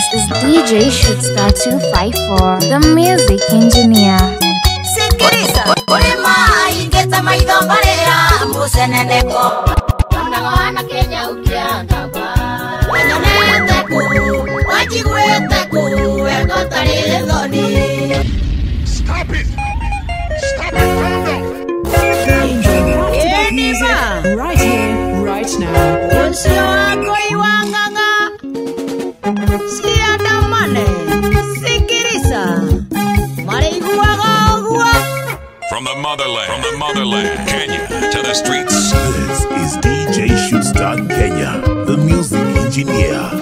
is DJ Shootstar 254, the music engineer. Sikiliza, ulema ingeta maidho mbalea museneneko. Unagawana Kenya ukiangaba. Wanyonete ku, wajigwete ku, ekotari dhoni. Stop it! Stop it, calm down! Right here, right now. Yonsio wako iwanganga. Siada mane. Sikiliza. Mariguaga ogua. From the motherland, Kenya to the streets. This is DJ Shootstar Kenya, the music engineer.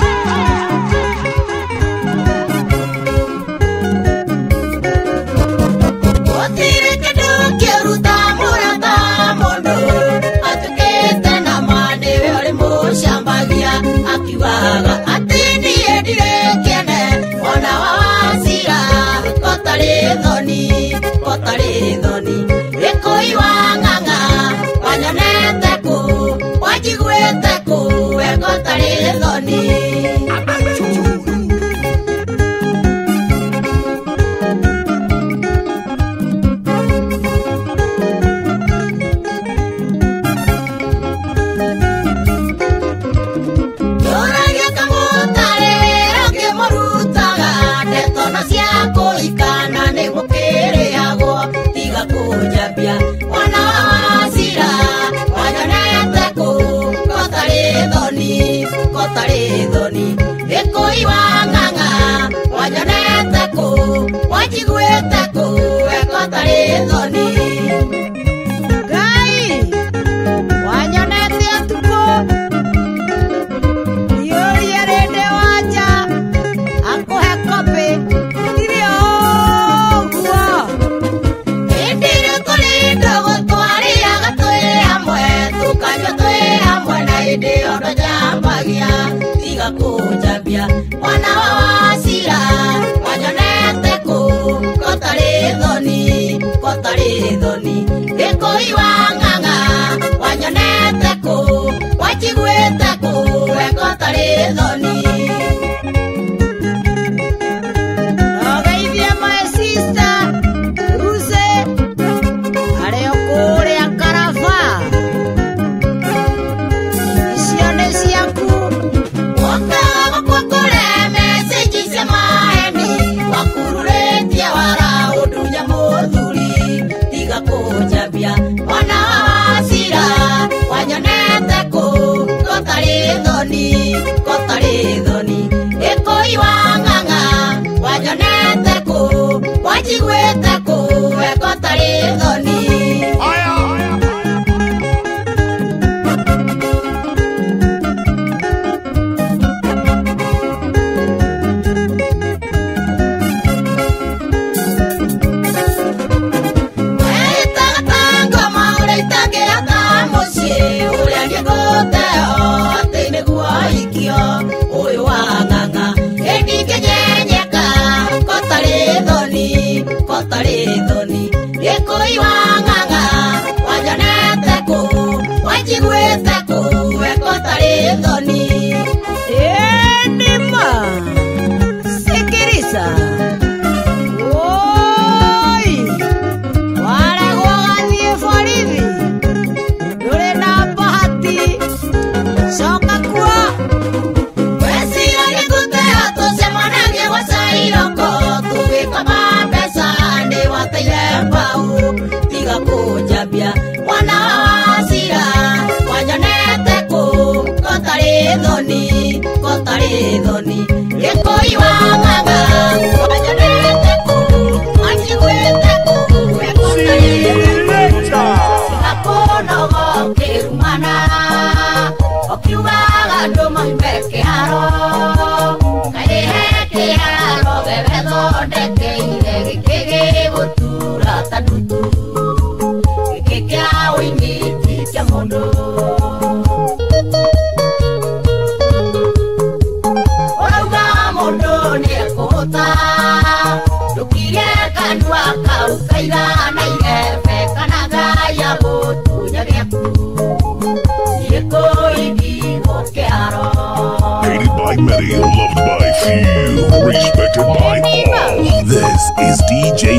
Hated by many, loved by few.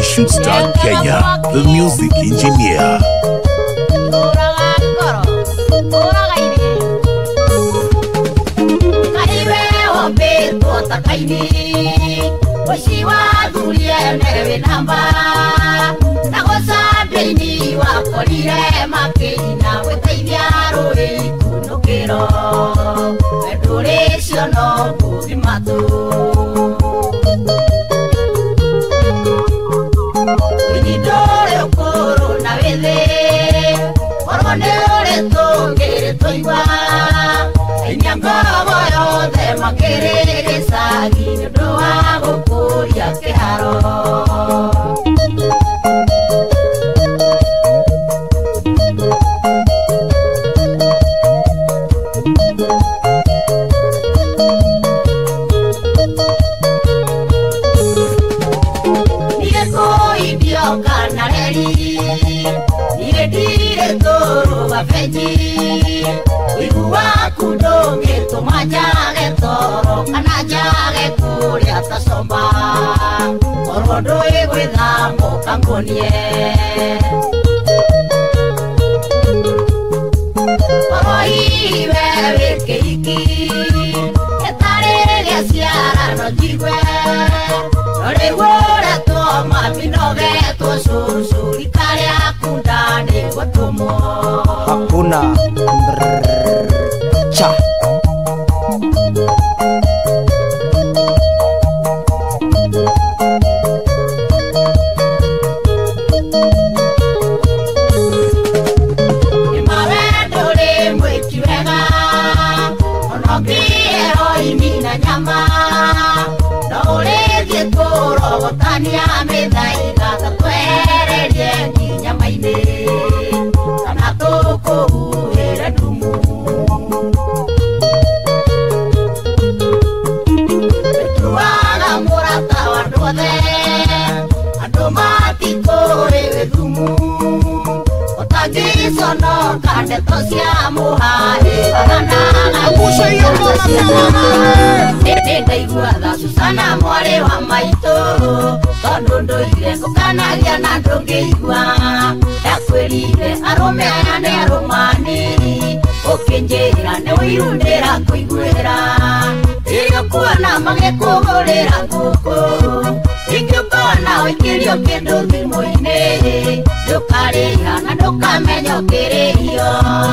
Shoots Kenya, the music engineer. Hakuna cha Susana mware wa maito tondu nduire ngukanagia na ndungiigua ndakwirire arume aya ni arumani ukinjira ni wirundira kuiguira iyo kuona magikugurira nguku ingikona wikirio kindu thimu-ini ndukariha na ndukamenya ukiririo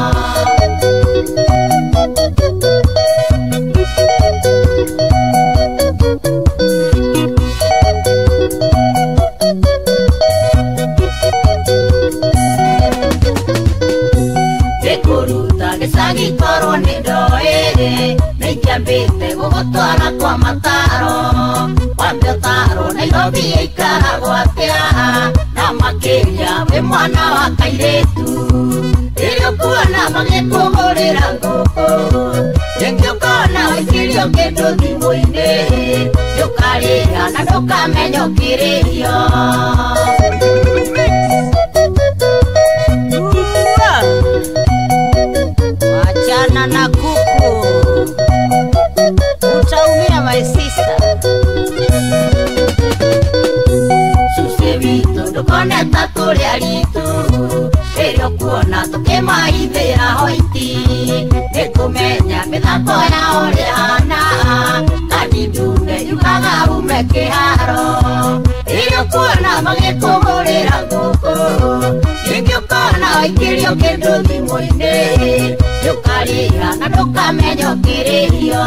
Gitoro ni ndoere Nijambite gugutwara kwa mataro Wambio taro Nairobi ikaragwo atia Na makiria we mwana wa kairetu Irio kuona magikugurira nguku Ingikona wikirio kindu thimu-ini Yukarira na ndukamenya ukiririo na kuku utaumia my sister Susevito ndukone taturia ritu Irio kuona tukimaithira hoiti Nikumenya mithako yao rihana Kadidune yukaga ume kiharo Irio kuona magikugurira nguku Ingikona wikirio kindu thimu-ini Yukarira na ndukamenya ukiririo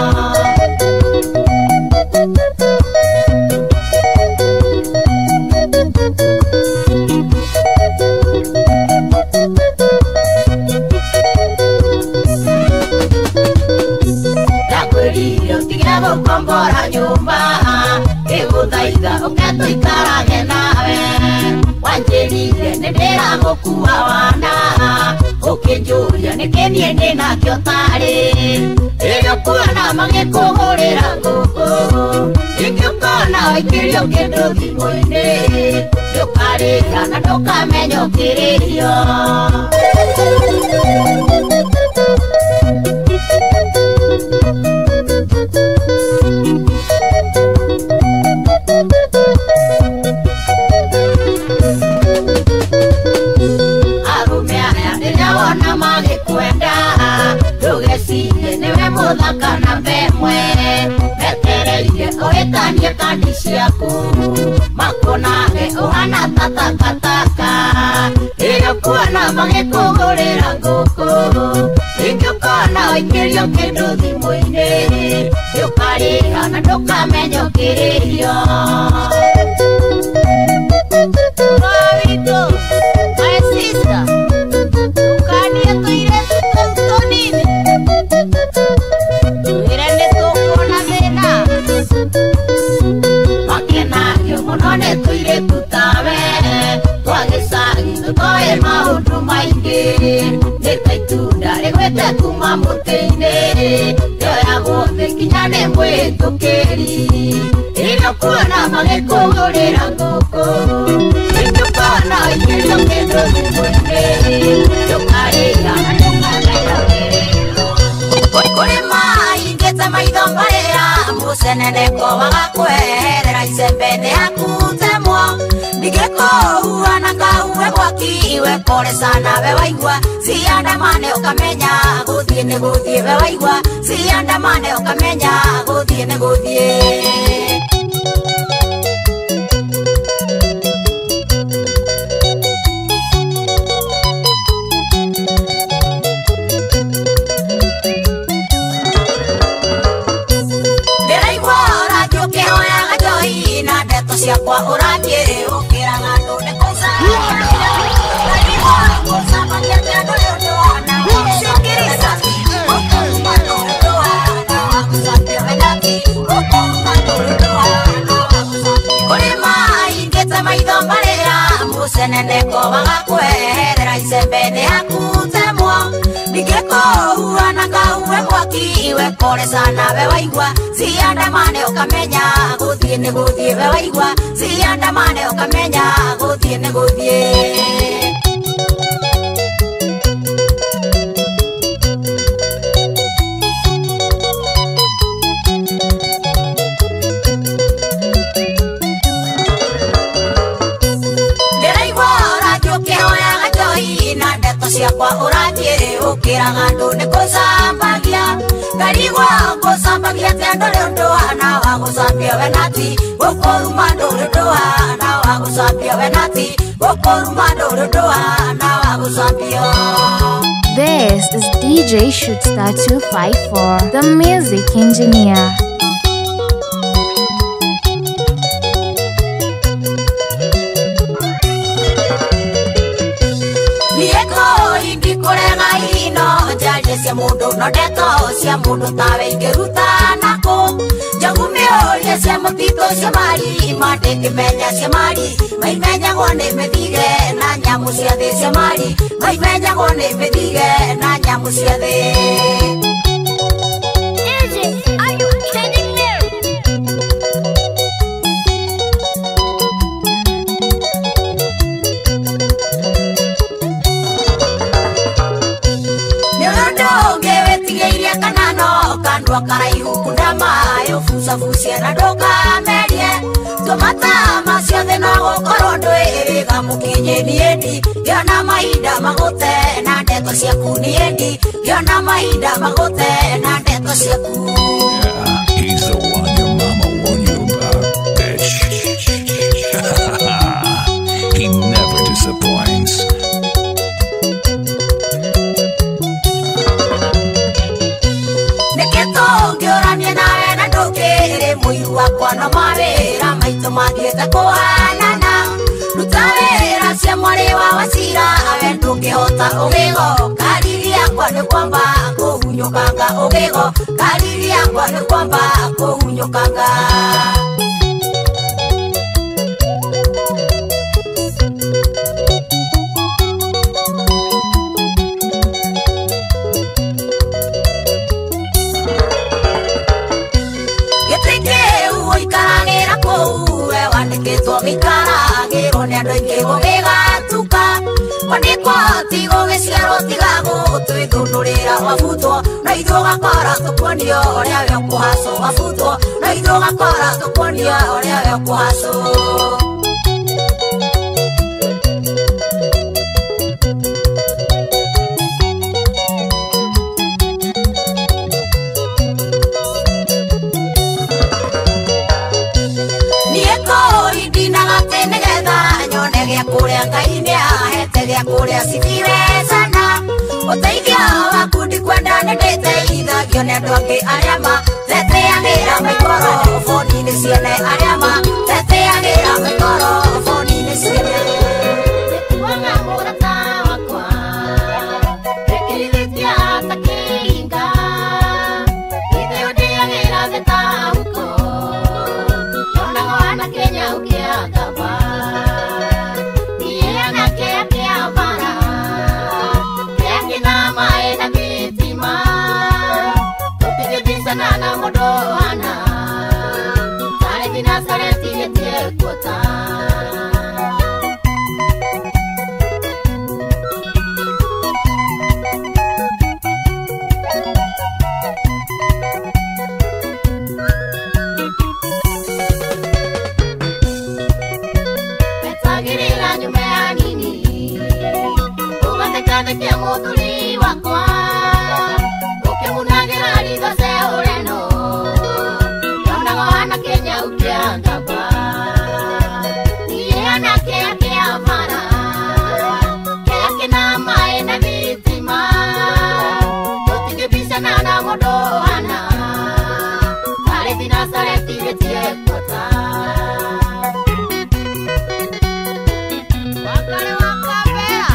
Ndakwirire utigira gukombora nyumba Iguthaitha uketuikarage nawe Wanjirire nindiragukuwa wana Ukinjuria nikinie ninakio tari Irio kuona magikugurira nguku Ingikona wikirio kindu thimu-ini Yukarira na ndukamenya ukiririo muthaka na mbemwe metereire uhitanie kandi ciaku makonage uhana tatakataka iyo kuona magikugurira nguku ingĩkona ũingĩrio kĩndũ thimũ-inĩ ndũkarĩha na ndũkamenya ũkĩrĩhio witũ my sister ndũkanie tũirĩtu tũu tũnini twĩre nĩ tũkuona thĩna makenagio mũno nĩ tũirĩtu tawe twa gĩcagi tũtoĩ maũndũ maingĩ nĩ ta itunda rĩgwĩte kuma mũtĩ-inĩ rĩoyagwo thĩ nginya nĩ mwĩtũkĩri rĩrĩa kuona magĩkũgũrĩra ngũkũ ingĩkona ingĩrio kĩndũ thimũ-inĩ ndũkarĩha na ndũkamenya kĩrĩhio kũrĩ maingĩte maitho marĩa mũceneneko wagakweherera icembe nĩ hakutemwo ndingĩkũhuana kahuwe mwaki iwe pole sana we waigua siandamane ukamenya gũthiĩ nĩ gũthiĩ we waigua siandamane ukamenya gũthiĩ nĩ gũthiĩ ciakwa ũrathiĩ ũkĩraga andũ nĩ kũca kũrĩ maingĩte maitho marĩa mũceneneko wagakweherera icembe nĩ hakutemwo ndingĩkũhuana kahuwe mwaki iwe pole sana we waigua siandamane ukamenya gũthiĩ nĩ gũthiĩ we waigua siandamane ukamenya gũthiĩ nĩ gũthiĩ ciakwa ũrathiĩ ũkĩraga andũ nĩ gũcambagia ngarigwo gũcambagia te andũ rĩ ũndũ wana wa gũcambia we nati gũkũruma ndũrĩ ũndũ wana wa gũcambia we nati gũkũruma ndũrĩ ũndũ wana wa gũcambia This is DJ Shootstar 254, the music engineer. cia mundu no ndeto cia mundu tawe ingĩruta naku njogu mĩũria cia mũtitũ cia mari mandĩngĩmenya cia mari maimenyagwo nĩ mĩthige na nyamũ cia thĩ cia mari maimenyagwo nĩ mĩthige na nyamũ cia thĩ kandwa karaihu kundama yofucafucia na ndũkamerie tũmata macio thĩ no gũkorwo ndwĩrĩga mũkinyi niendi gĩona mahinda magũte na ndeto ciaku niendi gĩona mahinda magũte na ndeto ciaku He's the one your mama warned you about, bitch. He never disappoints. mũiru wakwa no mawĩra maitũ mathiĩte kũhanana ruta wĩra cia mwarĩ wa Wachira we ndũngĩhota ũgĩgo kariri yakwa nĩ kwamba kũhunyũkanga ũgĩgo kariri yakwa nĩ kwamba kũhunyũkanga gĩkaragĩrwo nĩ andũ aingĩ gũgĩgatuka kwandĩkwo ti gũgĩciarwo tiga gũtwĩthũnũrĩra wabutwo na ithuĩ gakora tũkuonio ũrĩa we ũkũhacwo wabutwo na ithuĩ gakora tũkuonio ũrĩa we ũkũhacwo ya kuria sifiwe sana. Uteithio waku ndikwenda nĩndĩteithagio nĩ andũ angĩ arĩa mateteagĩra maikroboni-inĩ ciene, arĩa mateteagĩra maikroboni-inĩ ciene. Nĩtuaga mũrata wakwa wĩkĩrithĩtie ta kĩhinga, ithe ũndĩagĩra thĩ ta huko, yonaga wana Kenya ũkĩangamba. Sana modoana tare dina sare tiye kota petagirira nyume anini ugate kade kia muduli wakwa ukimunagira riga se oreno yonaga wana Kenya ukiangamba niana kia mara kia na mae na vitima tutingebishana na modoana kale dina sare tiye kota wakare wakapea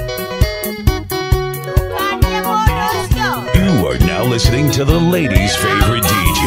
tukane modosyo. You are now listening to the ladies' favorite DJ.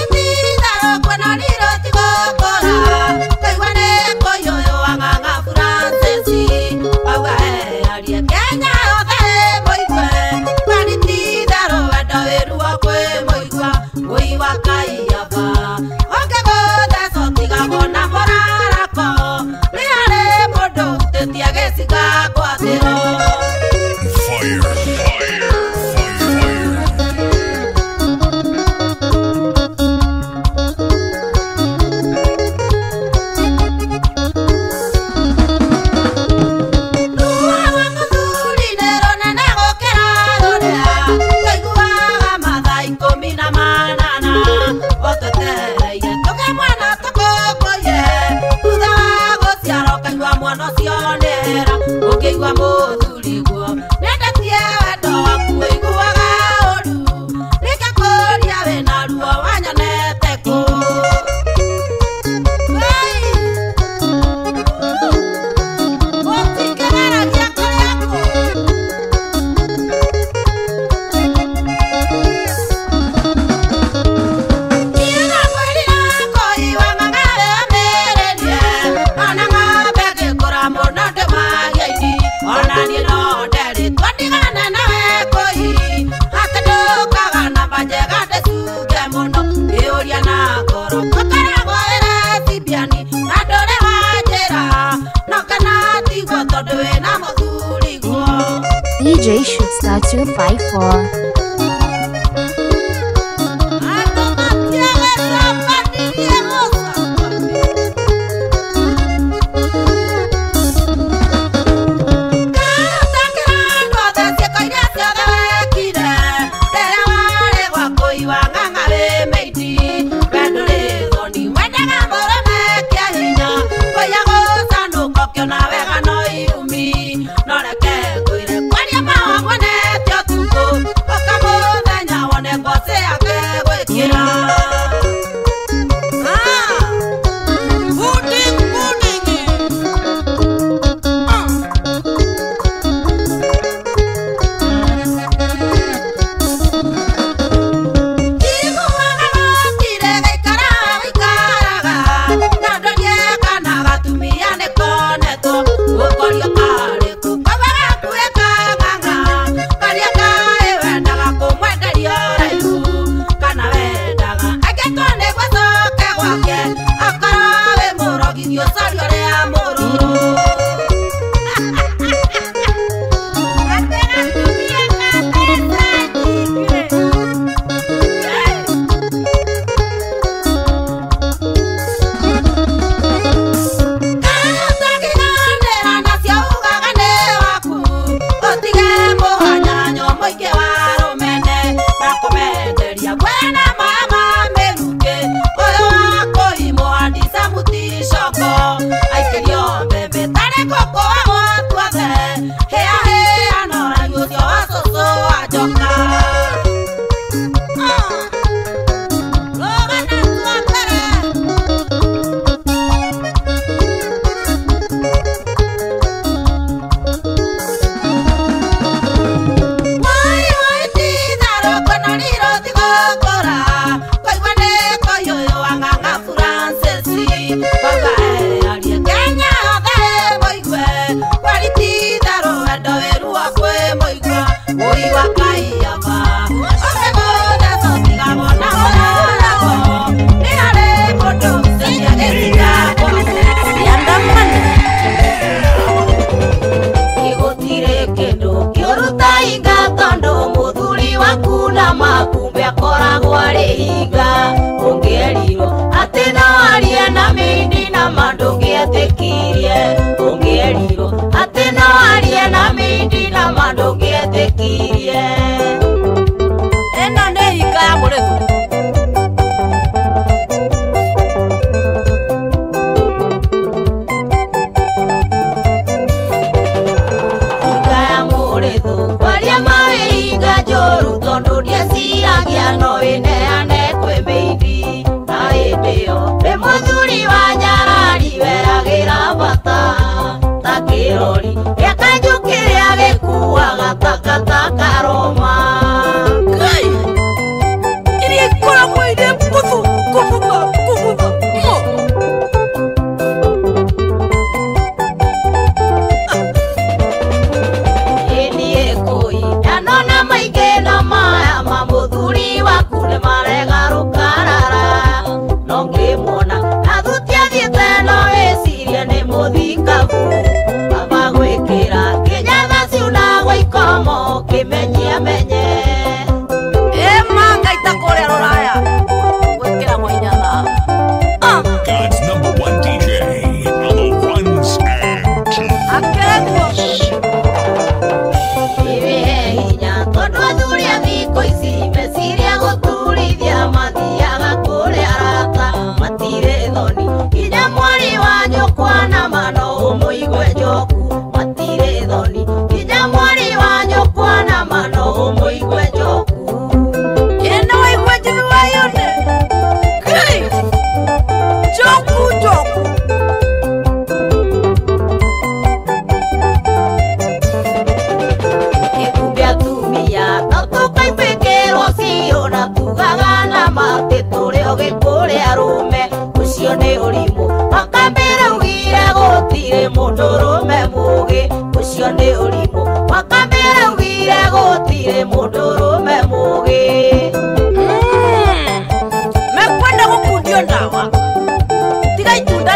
Fura championi na ndore wajera no kana tigwo tondu wina muthuri guo. DJ Shootstar 254. Mekwenda gukundio ndawa tiga itu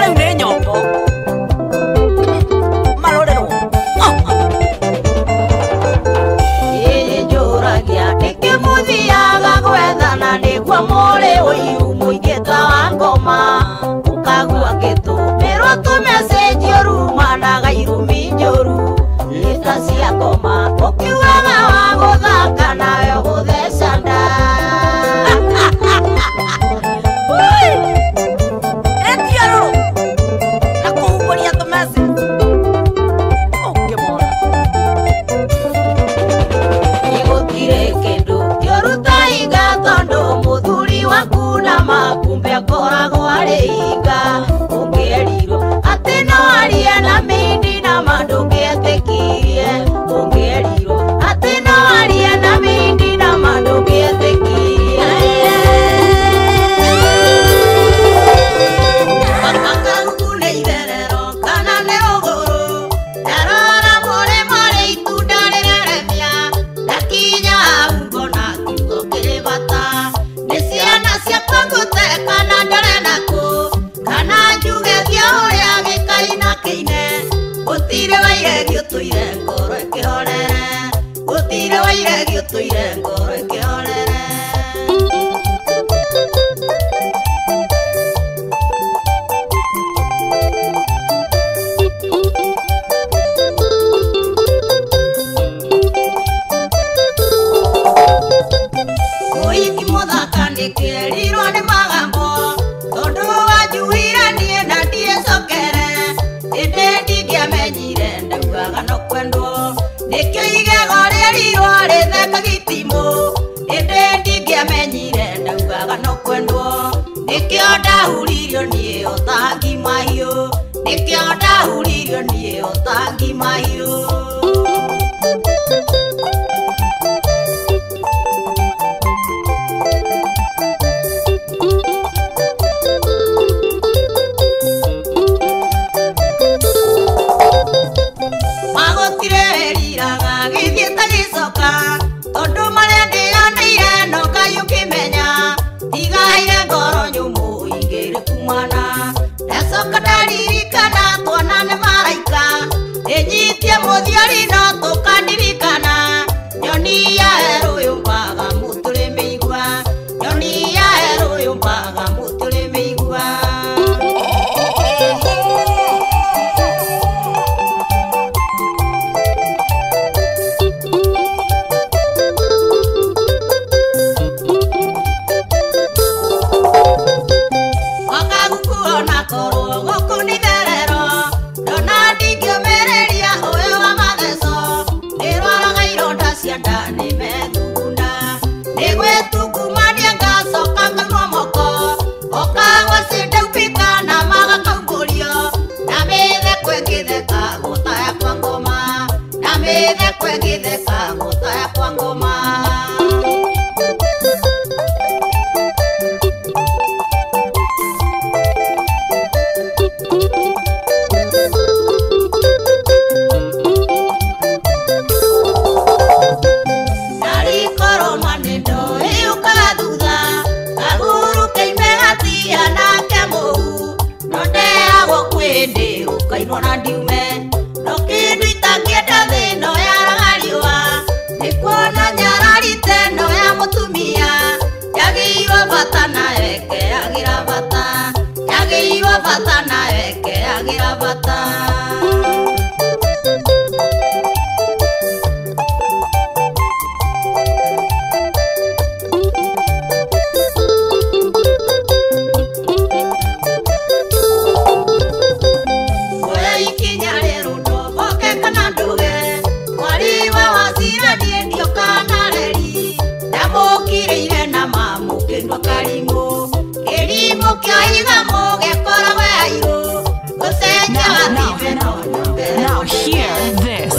gutire wairegi utuire ngoro ikihorere gutire wairegi utuire ngoro ikihorere Oiki muthaka ndikirirwo ni magambo tondu wanjuhire nie na ndiecokere indi ndingiamenyire ndaugaga no kwendwo nikio igego rĩrirwo rĩtheka gĩtimũ indi ndingiamenyire ndaugaga no kwendwo nikio ndahuririo nie ũtangi mahiũ nikio ndahuririo nie ũtangi mahiũ tondu maria ndiyoneire no Ngai ukimenya ndigaire ngoro nyumu igiri kumana ndacoka ndaririkana tuona nĩ maraika ndinyitie mũthiori no tukandirikana nyoni ya heru yumbaga mũtũrĩ mĩigua nyoni ya heru yumbaga mũtũrĩ mĩigua Now hear this.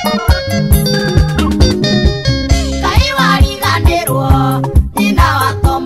Kai wariganirwo nyina wato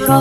mũkũnjũro.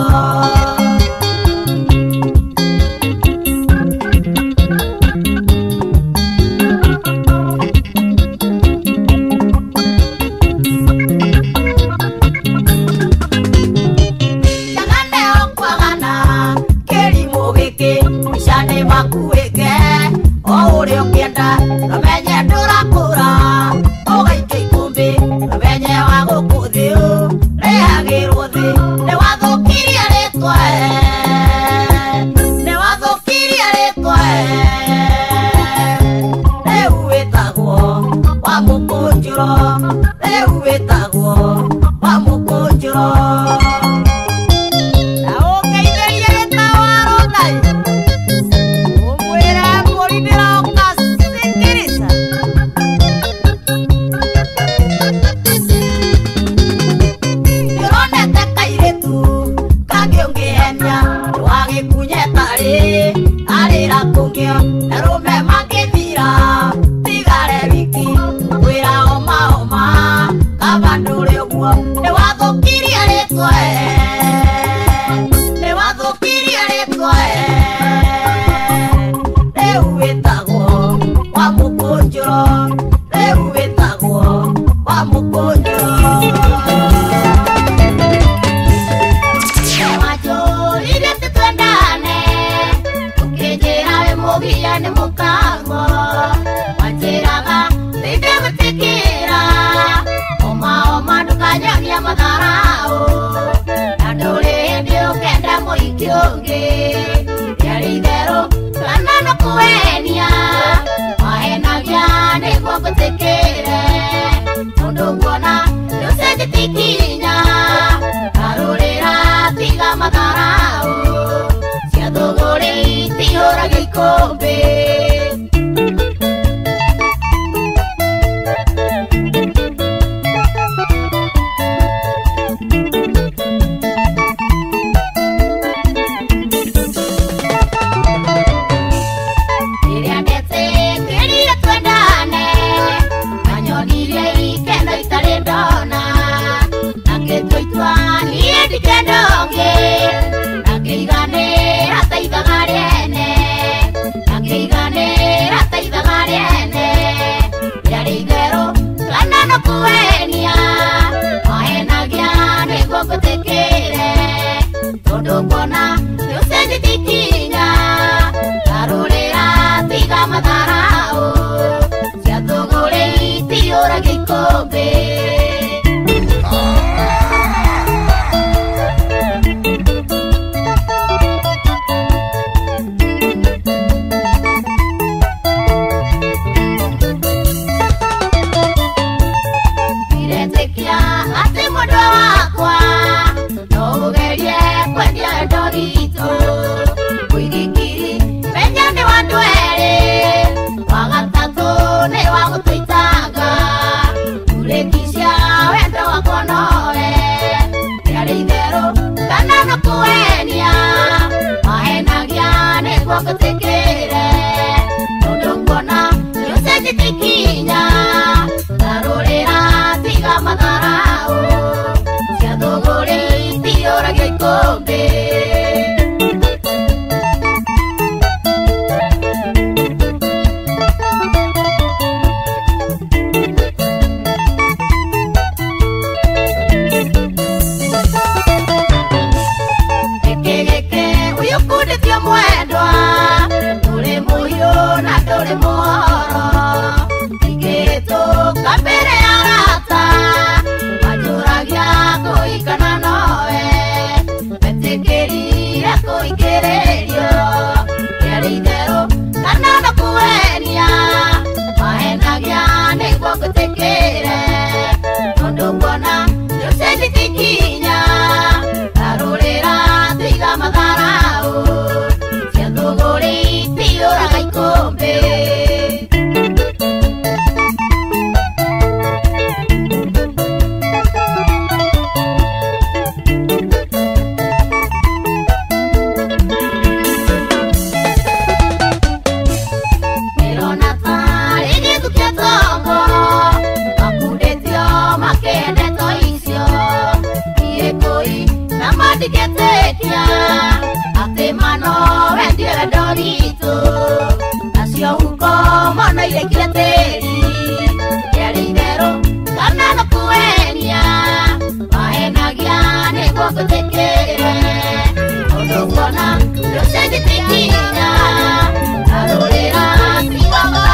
tũngĩtĩkia atĩ mano wendie wendo witũ nacio huko mono irekire tĩri rĩarĩ itherũ kana nũkuenia mahenagia nĩguo ngũtĩkĩre ũndũ kuona ndũcenjĩtikinya arũrĩra tigaga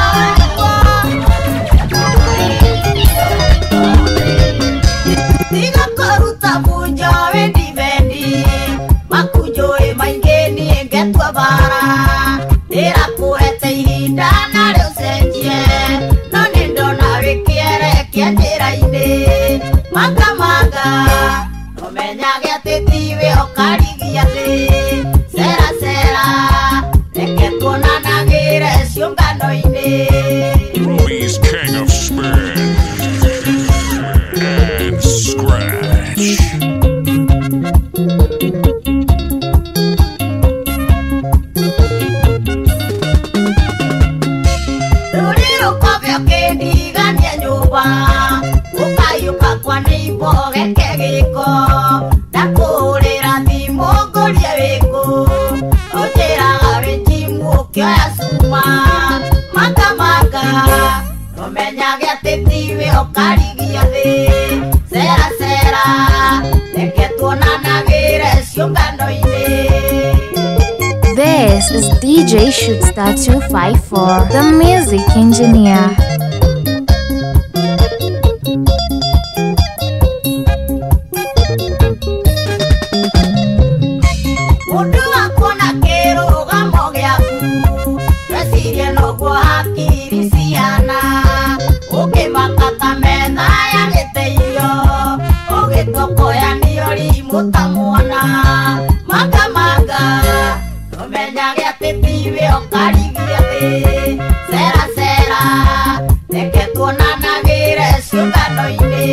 tiga kũruta bunjo wendi vendi makunjũĩ maingĩ niĩ ngetua bara ndĩrakũhete ihinda na rĩu cenjie no nĩ ndona wĩkĩere kĩa njĩra-inĩ makamanga ũmenyage atĩ tiwe ũkarigia thĩ cera cera reke tuonanagĩre ciũngano-inĩ Ruby's king of spin and scratch. Rũrĩrũ kobyo kĩndigania nyũmba ũkayũka kwa nĩimbo geke gĩko ndakũhũrĩra thimũ ngũrie wĩkũ ũnjĩraga wĩnjimu ũkĩoya cuma makamanga ũmenyage atĩ tiwe ũkarigia thĩ cera cera reke tuonanagĩre ciũngano-inĩ This is DJ Shootstar 254, the music engineer. Mũndũ akuona kĩrũgamo gĩaku wecirie noguo hakiri ciana ũkĩmakata metha ya gĩteithio ũgĩtokoyanio rimũ ta mwana makamanga ũmenyage atĩ tiwe ũkarigia thĩ cera cera reke tuonanagĩre ciũngano-inĩ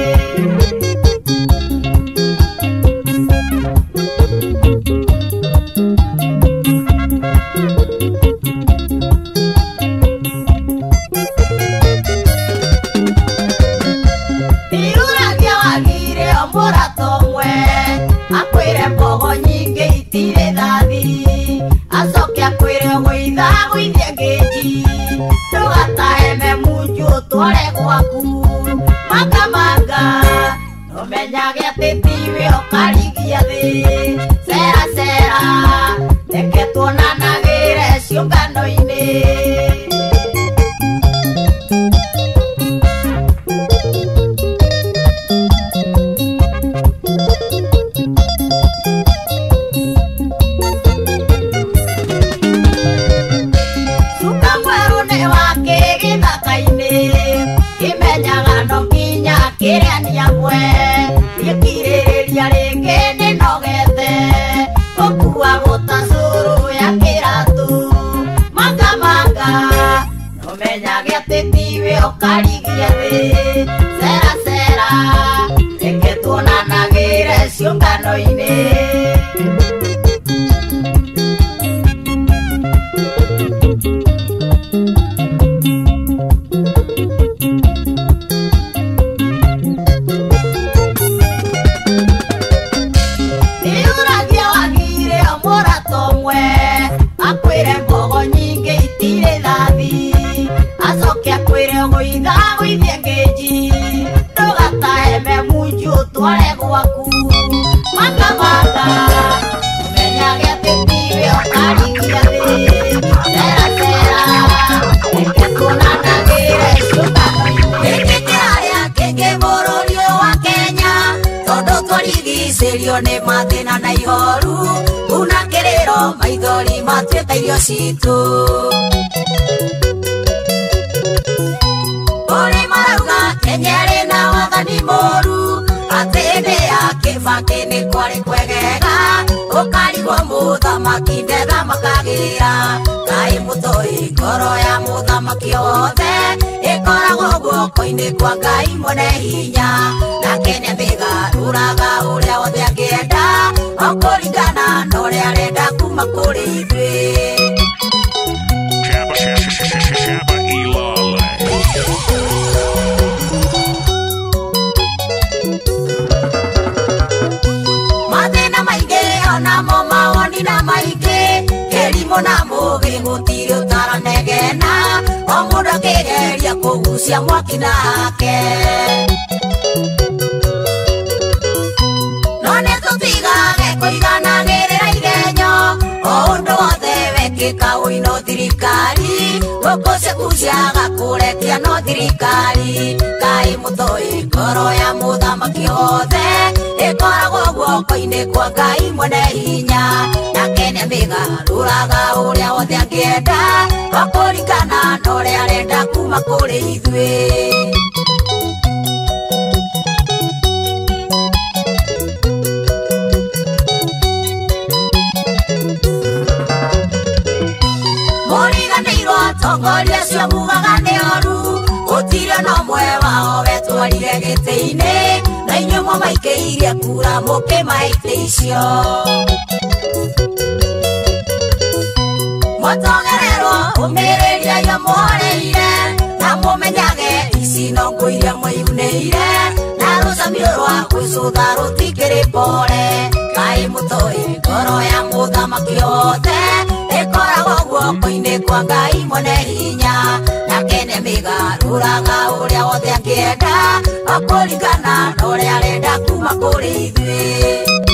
akwĩre mbogo nyingĩ itirĩ thathi acoke akwĩre gũitha gũithie ngĩnji ndũgatahe memunju ũtware gwaku makamanga ũmenyage atĩ tiwe ũkarigia thĩ cera cera reke tuonanagĩre ciũngano-inĩ kĩrĩa niagwe gĩkirĩrĩria rĩngĩ nĩnogete gũkua gũta cũrũ ya kĩratũ makamanga ũmenyage atĩ tiwe ũkarigia thĩ cera cera reke tuonanagĩre ciũngano-inĩ akwĩre mbogo nyingĩ itirĩ thathi acoke akwĩre gũitha gũithie ngĩnji ndũgatahe memunju ũtware gwaku makamanga ũmenyage atĩ tiwe ũkarigia thĩ cera cera reke tuonanagĩre ciũngano-inĩ gĩkĩ kĩrarĩa kĩngĩ bũrũri ũyũ wa Kenya tondũ tũrigicĩrio nĩ mathĩna na ihoru una kĩrĩro maithori matuĩka irio citũ ũrĩ marauga Kenya ĩrĩ na wathani mũru atĩ hĩndĩ ya Kĩbakĩ nĩ kwarĩ kwegega ũkarigwo mũthamaki ndethamakagĩra kaĩ mũtoi ngoro ya mũthamaki wothe ĩkoragwo guoko-inĩ kwa Ngai mwene hinya nake nĩamĩgarũraga ũrĩa wothe angĩenda okũringana na ũrĩa arenda kuma kũrĩ ithuĩ Shabba Ilale. mathĩna maingĩ namo mawoni na maingĩ kĩrimũ na mũgĩ gũtirĩ ũtaranegena o mũndũ akĩgeria kũgucia mwaki nake no nĩtũtigage kũiganagĩrĩra igenyo o ũndũ wothe wekĩka ũino thirikari gũkũ ciaku ciaga kũrekia no thirikari Ngai mũtoi ngoro ya mũthamaki wothe ĩkoragwo guoko-inĩ kwa Ngai mwene hinya nake nĩamĩgarũraga ũrĩa wothe angĩenda o kũringana na ũrĩa arenda kuma kũrĩ ithuĩ mũriganĩirwo atongoria acio mugaga nĩ oru gũtirĩ no ũmwe wao wetwarire gĩtĩ-inĩ na inyuĩ mũmaikĩirie kura mũkĩmaite icio mũtogererwo ũmĩrĩria iria mũhoreire na mũmenyage ici no ngũ iria mwĩunĩire na rũcamio rwa gwĩcũtha rũtikĩrĩ pore Ngai mũtoi ngoro ya mũthamaki wothe ĩkoragwo guoko-inĩ kwa Ngai mwene hinya nake nĩamĩgarũraga ũrĩa wothe angĩenda o kũringana na ũrĩa arenda kuma kũrĩ ithuĩ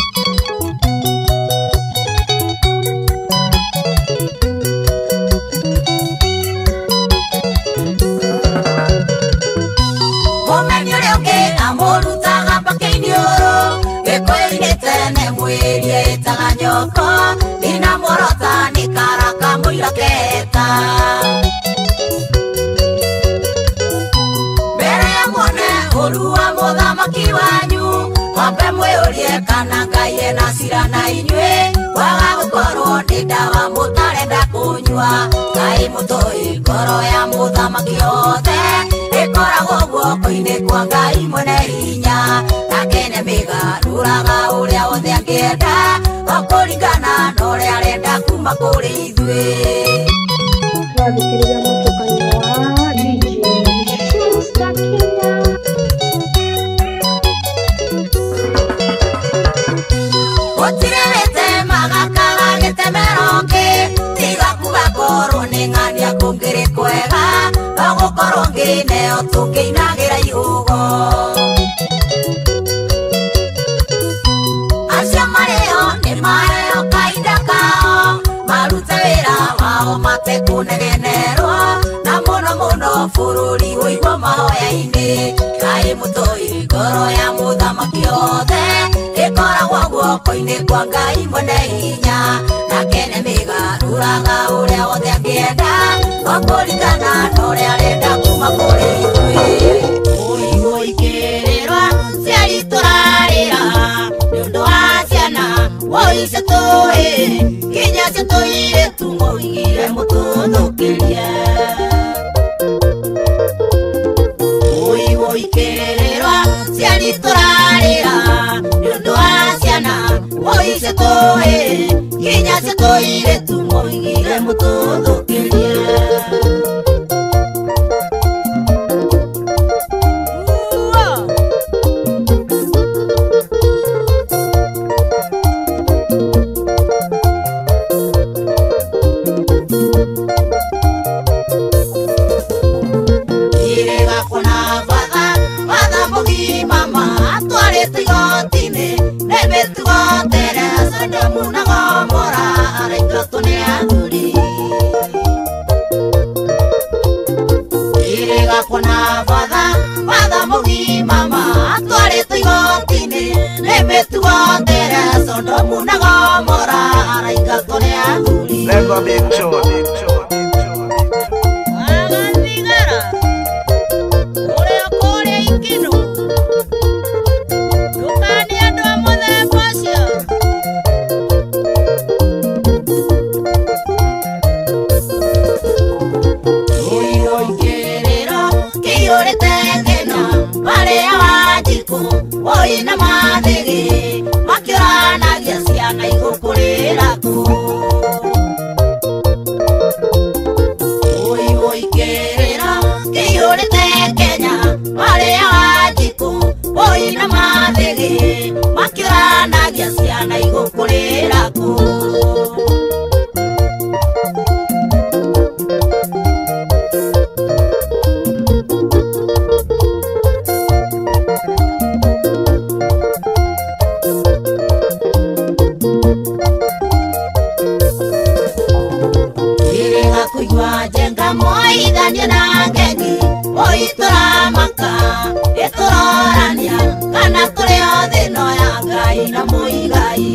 mũmeni ũrĩa ũngĩ amũrutaga mbakĩ-inĩ ũrũ gĩkũyũ-inĩ tene mwĩrie ĩtaga nyoko ndinamũrota nĩ karaka mũira keta mbere ya muone ũru wa mũthamaki wanyu mwambe mwĩyũrie kana Ngai ena cira na inyuĩ waga gũkorwo nĩ ndawa mũtarenda kũnyua Ngai mũtoi ngoro ya mũthamaki wothe ĩkoragwo guoko-inĩ kwa Ngai mwene hinya nake nĩamĩgarũraga ũrĩa wothe angĩenda o kũringana na ũrĩa arenda kuma kũrĩ ithuĩ Twathikĩrĩria mũtukanio wa DJ Shusta Kenya gũtirĩ wĩtemaga kaga gĩtemero ngĩ tiga kuga korwo nĩ ng'ania kũngĩrĩ kwega no gũkorwo ngĩneo tũngĩinagĩra ihũgo acio marĩo nĩ maheo kahinda kao marute wĩra wao matekũnegenerwo na mũno mũno bũrũri wũigwo mahoya-inĩ Ngai mũtoi ngoro ya mũthamaki wothe ĩkoragwo guoko-inĩ kwa Ngai mwene hinya nake nĩamĩgarũraga ũrĩa wothe angĩenda o kũringana na ũrĩa arenda kuma kũrĩ ithuĩ ũigũikĩrĩrwo ciari tũrarĩra nĩũndũ wa ciana woice tũĩ nginya cio tũirĩtu mũigire mũtũthũkĩrie ũigũikĩrĩrwo ciari tũrarĩra nĩũndũ wa ciana woice tũĩ nginya cio tũirĩtu mũigire mũtũthũkĩrie Lego Big Show. moithania na ngenge oitura maka eturorania kana tũrĩ othe no ya Ngai na mũigai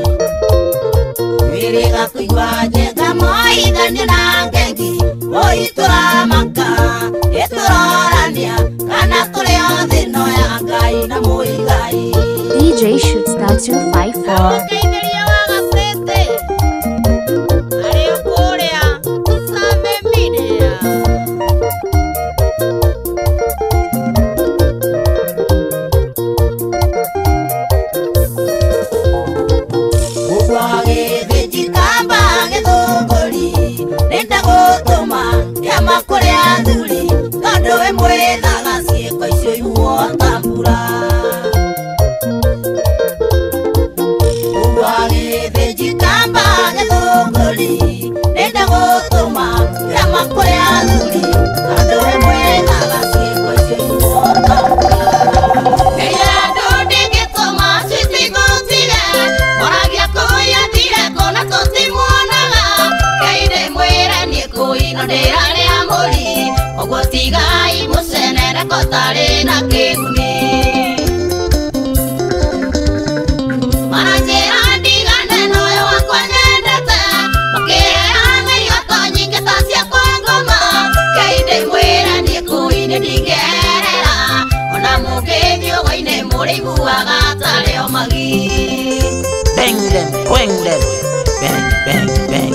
wĩrĩga kũigua njenga moithania na ngenge oitura maka eturorania kana tũrĩ othe no ya Ngai na mũigai DJ Shootstar 254. Bang them, bang them, bang, bang, bang.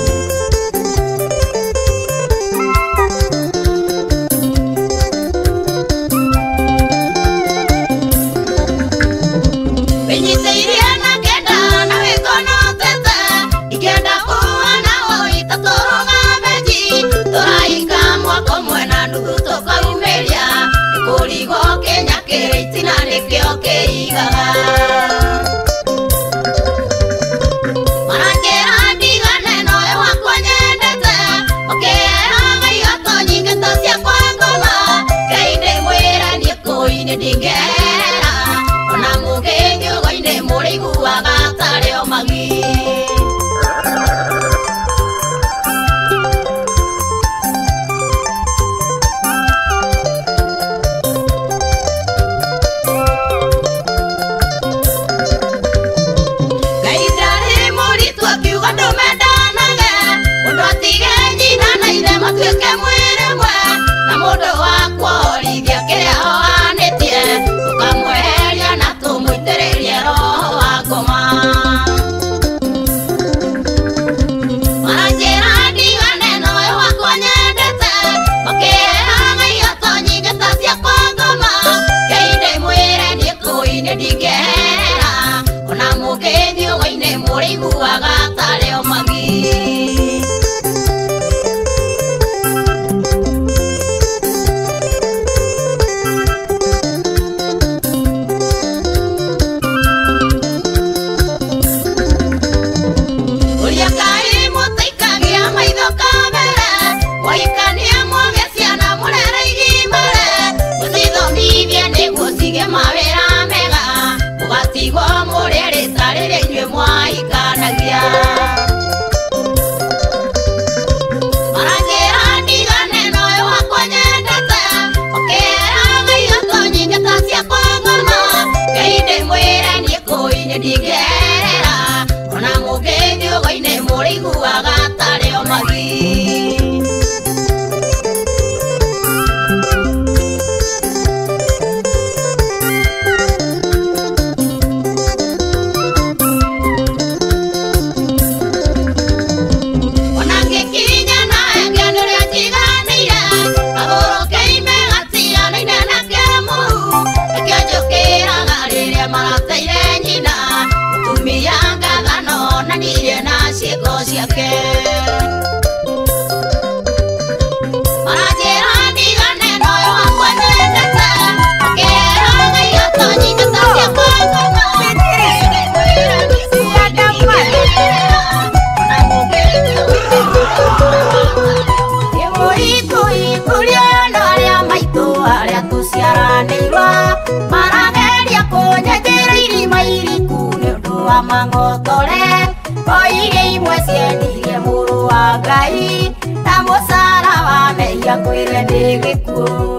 Mangotole, oire imwe ciendirie muru wa Ngai, ta musara wa mehia kwire ndi gikuo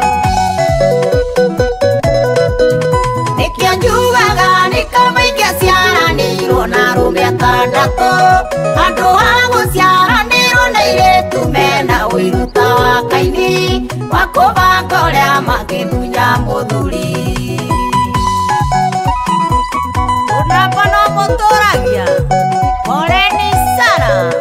nikio njugaga nikamaingia ciaranirwo na arume atandatu andu a guciaranirwo na airitu mena wiruta wa kaini wa kubanga uria magithunya muthuri unamba no muturagia Oreni Sara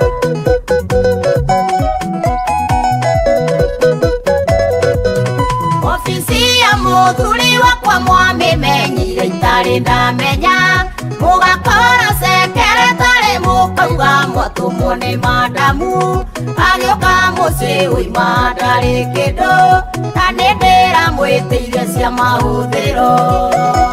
ofisi ya muthuri wakwa mwamimenyire itari ndamenya mugakora sekeretari mukauga mwatumwo ni madamu agioka mucii uima ndari kindu na nindiramwitiire cia mahuthiro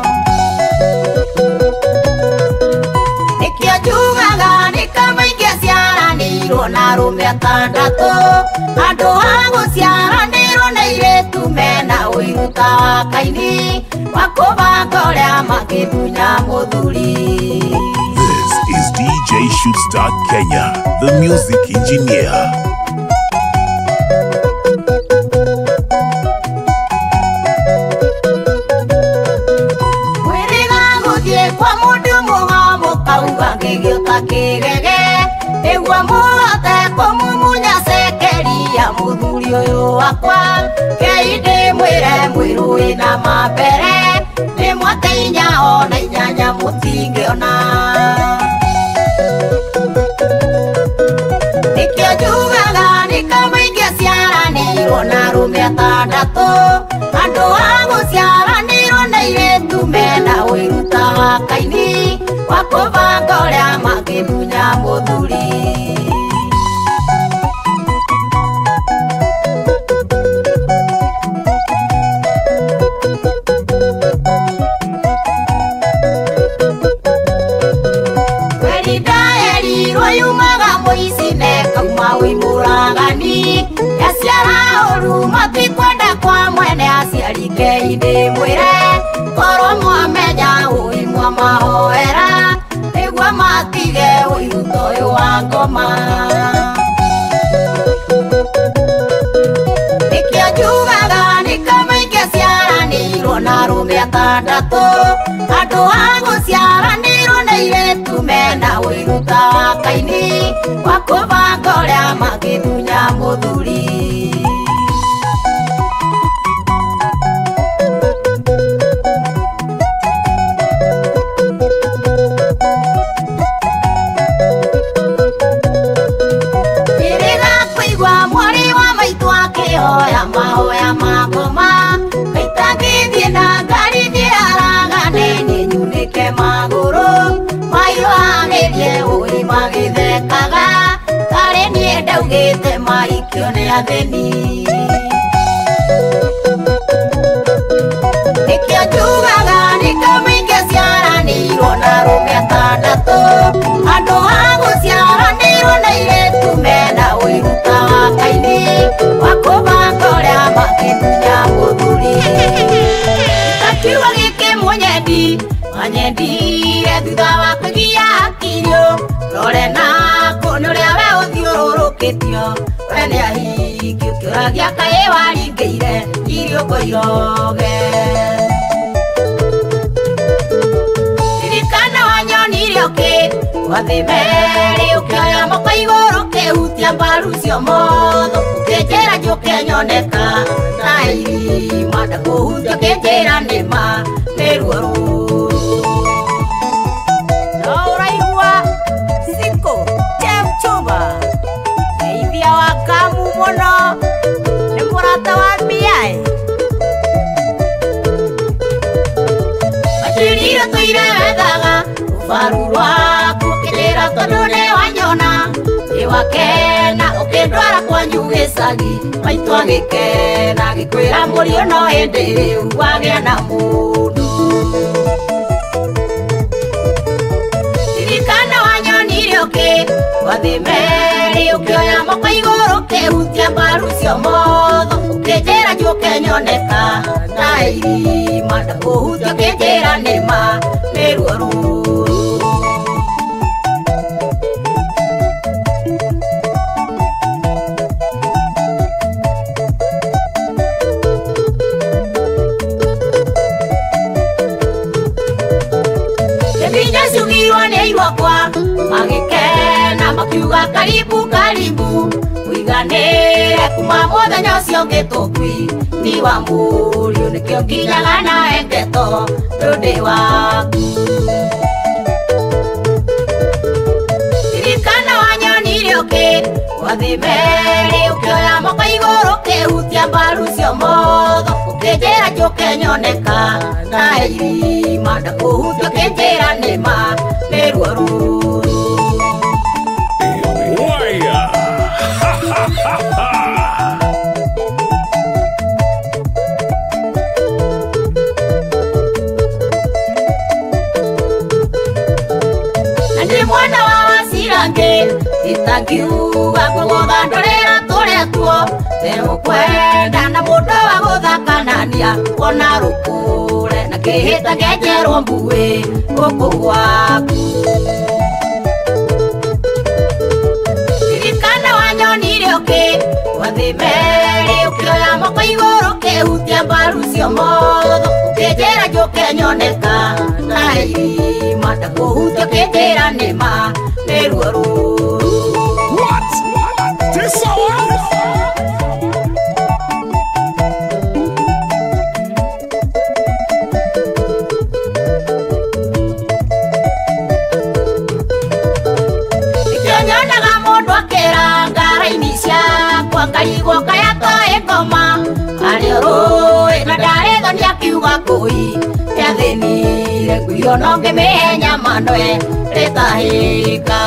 nikio njugaga nikamaingia ciaranirwo na arume atandatu andu a guciaranirwo na airitu mena wiruta wa kaini wa kubanga uria magithunya muthuri. This is DJ Shoots Kenya, the music engineer. Ewa muote kumumunya sekeria muthuri uyu wakwa keinde mwire mwiru ina mambere ni mwate inya ona inyanya mutingiona nikio njugaga nikamaingia ciaranirwo na arume atandatu andu a guciaranirwo na airitu mena wiruta wa kaini wa kubanga uria magithunya muthuri Weridayelirwo yumaga muicine kauma wi muragani yaciara uru matikwenda kwa mwene aciari keinde mwire korwo mwamenya ui mwamahoera niguo matige wiruta uyu wa ngoma nikio njugaga nikamaingia ciaranirwo na arume atandatu andu a guciaranirwo na airitu mena wiruta wa kaini wa kubanga uria magithunya muthuri hoya mahoya magoma kaitagithie na ngari ndiraragane ninyunike maguru mairoagirie ui magithekaga tari nie ndaugite marikio ni atheni nikio njugaga nikamaingia ciaranirwo na arume atandatu andu a guciaranirwo na airitu mena wiruta wa kaini wa kubanga uria magithunya muthuri takiuga giki munyendi manyendire thutha wa kugia akirio rore na kuni uria we uthiururukitio we ni ahingio kiuragia kaĩ waringĩire irio ngoiroge ririkana wanyonire ũkĩ wathimeri ukioya moko igũrũ ũkĩhutia mbaru cio motho ũkĩnjĩra njũke nyoneka na irima ndakũhutia ũkĩnjĩra nĩma nĩ ruo rũru no ũraigua Siko Chemchumba Geithia wa Kamu mũno nĩ mũrata wa Miae matirire tũire wethaga rũbaru rwaku ũkĩnjĩra tondũ nĩ wanyona nĩ wakena ũkĩndwara kwanyu gĩcagi maitũ agĩkena gĩkwĩra mũriũ no hĩndĩ rĩu wagĩa na mũndũ ririkana wanyonire ũkĩ wathimeri ũkĩoya moko igũrũ ũkĩhutia mbaru cio motho ũkĩnjĩra njũke nyoneka na irima ndakũhutia ũkĩnjĩra nĩma nĩ ruo rũru karibu karibu wiganire kuma muthenya ucio ngitukwi ni wa Mũriũ nikio nginyaga nawe ngeto ndundi waku ririkana wanyonire uki wathimeri ukioya moko igũrũ ũkĩhutia mbaru cio motho ũkĩnjĩra njũke nyoneka na irima ndakũhutia ũkĩnjĩra nĩma nĩ ruo rũrũ mwana wa Wasirange itangiuga kũgũthandũrĩra tũrĩa tuo tegũkwenda na mũndũ wa gũthakanania ona rũkũre na kĩhĩta ngenjerwo mbuĩ gũkũ gwaku ririkana wanyonire ũkĩ wathimeri ũkĩoya moko igũrũ ũkĩhutia mbaru cio motho ũkĩnjĩra njũke nyoneka na irima ndakũhutia ũkĩnjĩra nĩma nĩ ruo rũrũ nĩkĩonyonaga mũndũ akĩra ngara-inĩ ciakwa ngarigwo kaya toĩ ngoma harĩa rũĩ na ndarĩthonia akiuga kũi yathĩnire ngwĩyo no ngĩmĩhe nyama ndoe rĩtahĩka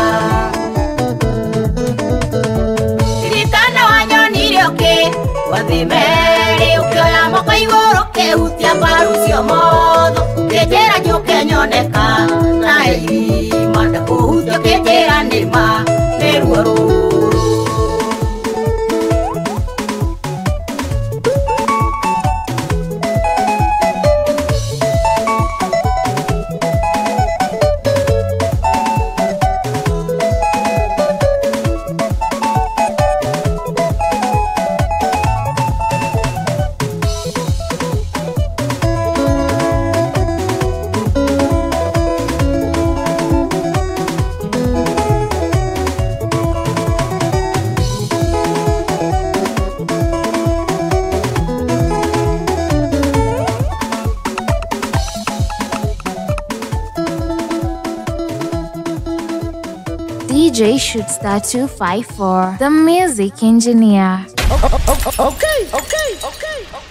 ririkana wanyonire ũkĩ wathimeri ũkĩoya moko igũrũ ũkĩhutia mbaru cio motho ũkĩnjĩra njũke nyoneka na irima ndakũhutia ũkĩnjĩra nĩma nĩ ruo rũrũ DJ Shootstar 254, the music engineer. Okay.